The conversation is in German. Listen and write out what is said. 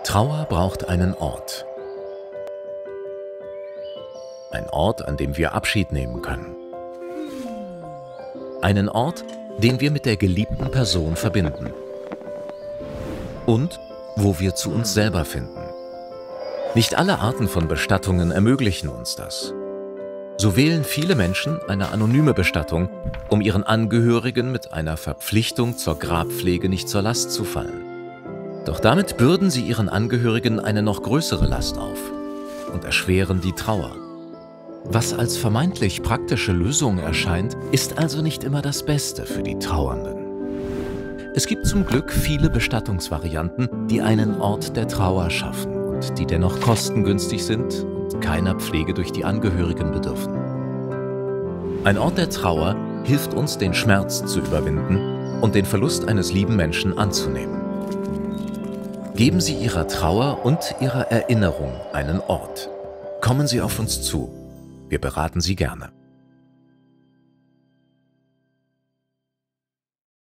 Trauer braucht einen Ort. Ein Ort, an dem wir Abschied nehmen können. Einen Ort, den wir mit der geliebten Person verbinden. Und wo wir zu uns selber finden. Nicht alle Arten von Bestattungen ermöglichen uns das. So wählen viele Menschen eine anonyme Bestattung, um ihren Angehörigen mit einer Verpflichtung zur Grabpflege nicht zur Last zu fallen. Doch damit bürden sie ihren Angehörigen eine noch größere Last auf und erschweren die Trauer. Was als vermeintlich praktische Lösung erscheint, ist also nicht immer das Beste für die Trauernden. Es gibt zum Glück viele Bestattungsvarianten, die einen Ort der Trauer schaffen und die dennoch kostengünstig sind und keiner Pflege durch die Angehörigen bedürfen. Ein Ort der Trauer hilft uns, den Schmerz zu überwinden und den Verlust eines lieben Menschen anzunehmen. Geben Sie Ihrer Trauer und Ihrer Erinnerung einen Ort. Kommen Sie auf uns zu. Wir beraten Sie gerne.